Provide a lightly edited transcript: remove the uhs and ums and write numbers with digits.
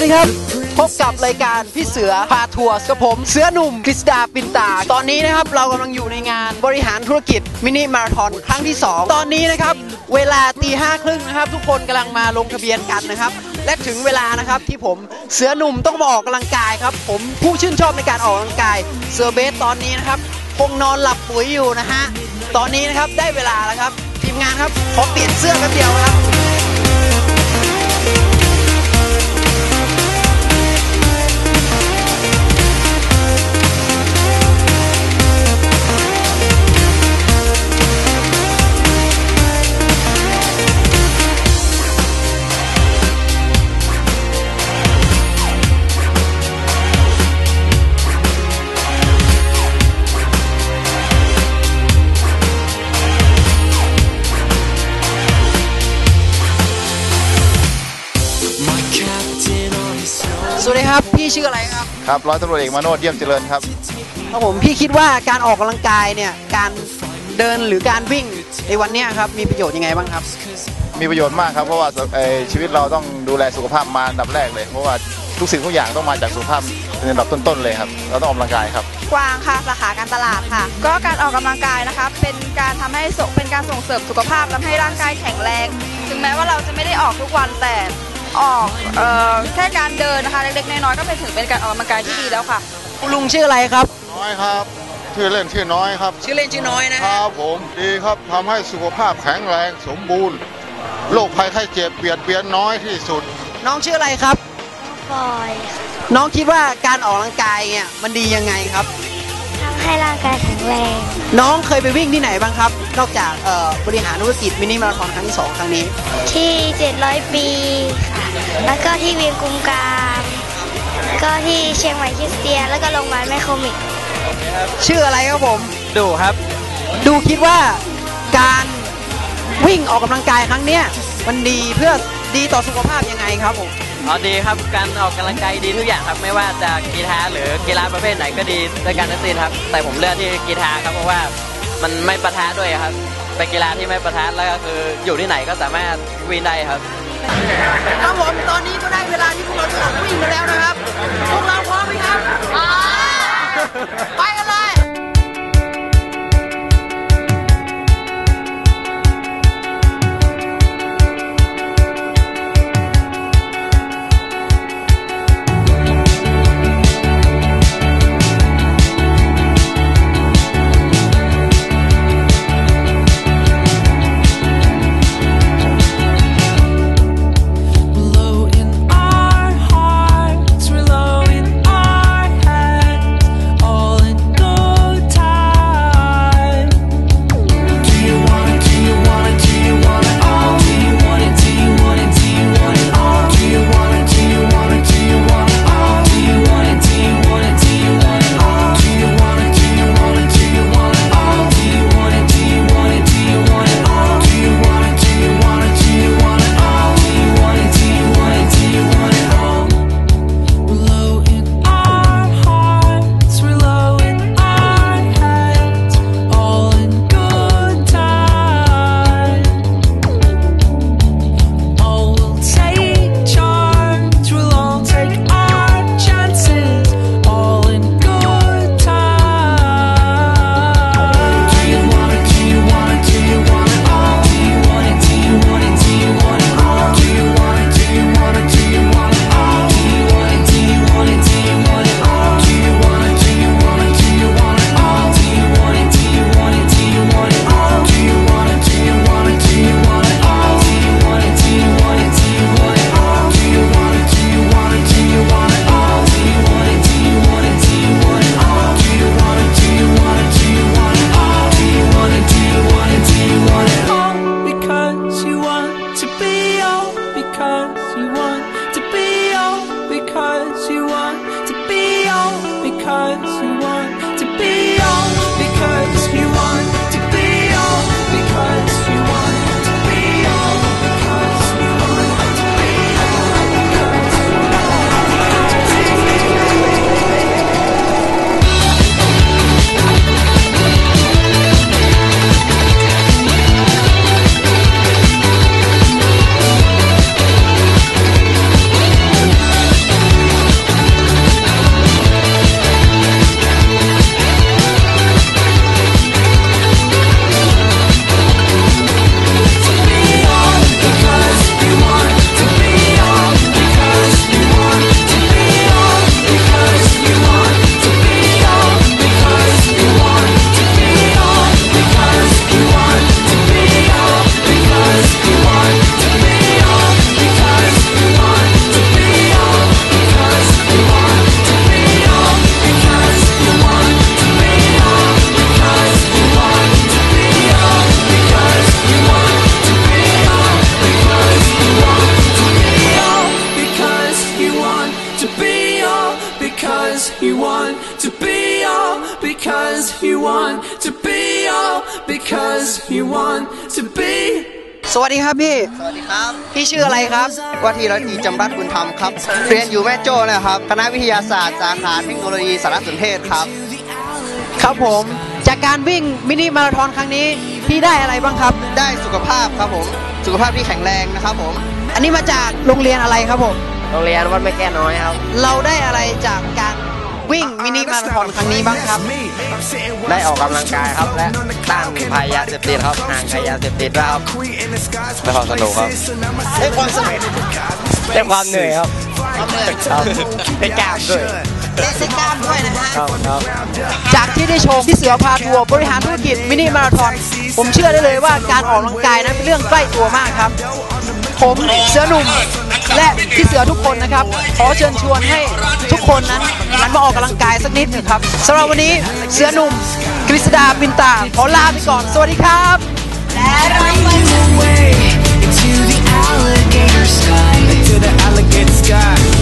ดีครับพบกับรายการพี่เสือพาทัวร์กับผมเสือหนุ่มกฤษดาปินตาตอนนี้นะครับเรากำลังอยู่ในงานบริหารธุรกิจมินิมาราธอนครั้งที่2ตอนนี้นะครับเวลา5:30นะครับทุกคนกำลังมาลงทะเบียนกันนะครับและถึงเวลานะครับที่ผมเสือหนุ่มต้องมาออกกำลังกายครับผมผู้ชื่นชอบในการออกกำลังกายเสือเบสตอนนี้นะครับคงนอนหลับปุ๋ยอยู่นะฮะตอนนี้นะครับได้เวลาแล้วครับทีมงานครับขอเปลี่ยนเสื้อกันเดียวครับสวัสดีครับพี่ชื่ออะไรครับครับร้อยตำรวจเอกมาโนชเยี่ยมเจริญครับครับผมพี่คิดว่าการออกกำลังกายเนี่ยการเดินหรือการวิ่งในวันนี้ครับมีประโยชน์ยังไงบ้างครับมีประโยชน์มากครับเพราะว่าชีวิตเราต้องดูแลสุขภาพมาอันดับแรกเลยเพราะว่าทุกสิ่งทุกอย่างต้องมาจากสุขภาพเป็นอันดับต้นๆเลยครับเราต้องออกกำลังกายครับกวางค่ะสาขาการตลาดค่ะก็การออกกำลังกายนะคะเป็นการทำให้เป็นการส่งเสริมสุขภาพทำให้ร่างกายแข็งแรงถึงแม้ว่าเราจะไม่ได้ออกทุกวันแต่ออกแค่การเดินนะคะเล็กๆน้อยๆก็เป็นการออกกำลังกายที่ดีแล้วค่ะคุณลุงชื่ออะไรครับน้อยครับชื่อเล่นชื่อน้อยครับชื่อเล่นชื่อน้อยนะครับผมดีครับทำให้สุขภาพแข็งแรงสมบูรณ์โรคภัยไข้เจ็บเบียดเบียนน้อยที่สุดน้องชื่ออะไรครับบอยน้องคิดว่าการออกกำลังกายเนี่ยมันดียังไงครับทำให้ร่างกายแข็งแรงน้องเคยไปวิ่งที่ไหนบ้างครับนอกจากบริหารธุรกิจมินิมาราธอนครั้งที่2ครั้งนี้ที่700ปีค่ะแล้วก็ที่เวียงกุมกามก็ที่เชียงใหม่คริสเตียนแล้วก็โรงพยาบาลแม่โคมิกชื่ออะไรครับผมดูครับดูคิดว่าการวิ่งออกกำลังกายครั้งเนี้ยมันดีเพื่อดีต่อสุขภาพยังไงครับผมดีครับการออกกำลังกายดีทุกอย่างครับไม่ว่าจะกีฬาหรือกีฬาประเภทไหนก็ดีด้วยกันทั้งสิ้นครับแต่ผมเลือกที่กีฬาครับเพราะว่ามันไม่ปะทะด้วยครับเป็นกีฬาที่ไม่ปะทะแล้วก็คืออยู่ที่ไหนก็สามารถวิ่งได้ครับครับผมตอนนี้ก็ได้เวลาที่พวกเราจะออกวิ่งกันแล้วนะครับพวกเราพร้อมไหมครับไปกันเลย because you want to be all, because you want to be all, because you want to be. สวัสดีครับพี่สวัสดีครับพี่ชื่ออะไรครับว่าที่ร้อยตรีจำรัดบุญธรรมครับเรียนอยู่แม่โจ้นะครับคณะวิทยาศาสตร์สาขาเทคโนโลยีสารสนเทศครับครับผมจากการวิ่งมินิมาราธอนครั้งนี้พี่ได้อะไรบ้างครับได้สุขภาพครับผมสุขภาพที่แข็งแรงนะครับผมอันนี้มาจากโรงเรียนอะไรครับผมโรงเรียนวัดแม่แก้น้อยครับเราได้อะไรจากการวิ่งมินิมาราธอนครั้งนี้บ้างครับได้ออกกำลังกายครับและต้านภัยยาเสพติดครับห่างไกลยาเสพติดครับได้ความสนุกครับได้ความสนุกได้ความเหนื่อยครับได้กล้ามด้วยได้กล้ามด้วยนะฮะครับจากที่ได้ชมพี่เสือพาทัวร์บริหารธุรกิจมินิมาราธอนผมเชื่อได้เลยว่าการออกกำลังกายนั้นเป็นเรื่องใกล้ตัวมากครับผมเสือหนุ่มและพี่เสือทุกคนนะครับขอเชิญชวนให้ทุกคนนั้นหันมาออกกำลังกายสักนิดหนึ่งครับสำหรับวันนี้เสือหนุ่มกฤษดาปินตาขอลาไปก่อนสวัสดีครับและเราไป Into the alligator sky, to the alligator sky.